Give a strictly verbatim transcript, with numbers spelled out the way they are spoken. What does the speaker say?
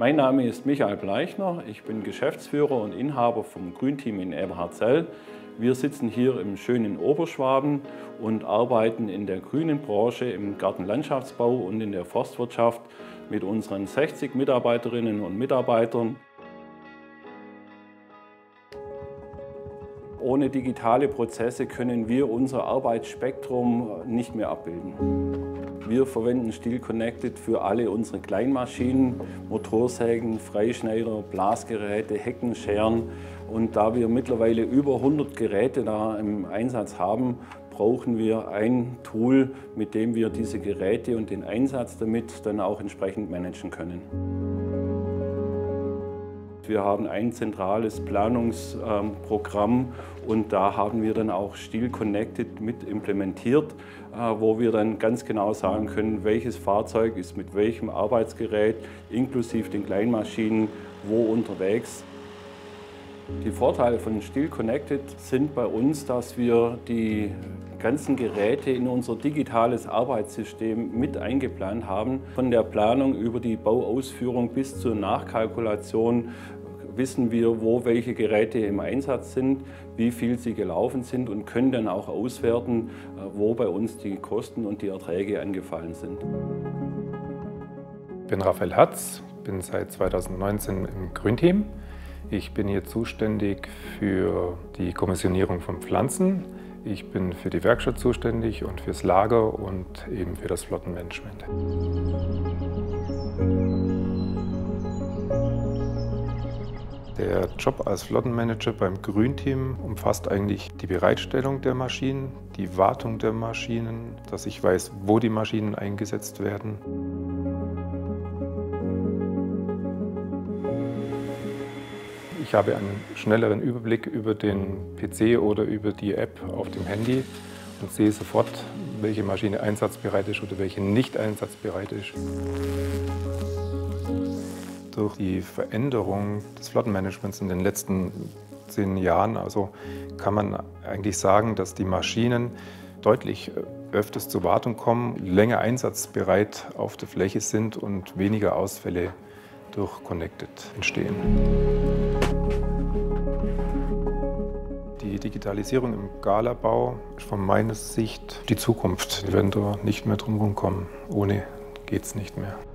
Mein Name ist Michael Bleichner, ich bin Geschäftsführer und Inhaber vom Grünteam in Eberhardzell. Wir sitzen hier im schönen Oberschwaben und arbeiten in der grünen Branche im Gartenlandschaftsbau und in der Forstwirtschaft mit unseren sechzig Mitarbeiterinnen und Mitarbeitern. Ohne digitale Prozesse können wir unser Arbeitsspektrum nicht mehr abbilden. Wir verwenden Stihl Connected für alle unsere Kleinmaschinen, Motorsägen, Freischneider, Blasgeräte, Hecken, Scheren. Und da wir mittlerweile über hundert Geräte da im Einsatz haben, brauchen wir ein Tool, mit dem wir diese Geräte und den Einsatz damit dann auch entsprechend managen können. Wir haben ein zentrales Planungsprogramm und da haben wir dann auch Stihl Connected mit implementiert, wo wir dann ganz genau sagen können, welches Fahrzeug ist mit welchem Arbeitsgerät inklusive den Kleinmaschinen wo unterwegs. Die Vorteile von Stihl Connected sind bei uns, dass wir die ganzen Geräte in unser digitales Arbeitssystem mit eingeplant haben. Von der Planung über die Bauausführung bis zur Nachkalkulation wissen wir, wo welche Geräte im Einsatz sind, wie viel sie gelaufen sind und können dann auch auswerten, wo bei uns die Kosten und die Erträge angefallen sind. Ich bin Raphael Hatz, bin seit zweitausendneunzehn im Grünteam. Ich bin hier zuständig für die Kommissionierung von Pflanzen. Ich bin für die Werkstatt zuständig und fürs Lager und eben für das Flottenmanagement. Der Job als Flottenmanager beim Grünteam umfasst eigentlich die Bereitstellung der Maschinen, die Wartung der Maschinen, dass ich weiß, wo die Maschinen eingesetzt werden. Ich habe einen schnelleren Überblick über den P C oder über die App auf dem Handy und sehe sofort, welche Maschine einsatzbereit ist oder welche nicht einsatzbereit ist. Durch die Veränderung des Flottenmanagements in den letzten zehn Jahren also kann man eigentlich sagen, dass die Maschinen deutlich öfters zur Wartung kommen, länger einsatzbereit auf der Fläche sind und weniger Ausfälle durch Connected entstehen. Die Digitalisierung im Galabau ist von meiner Sicht die Zukunft. Wir werden da nicht mehr drum herum kommen. Ohne geht es nicht mehr.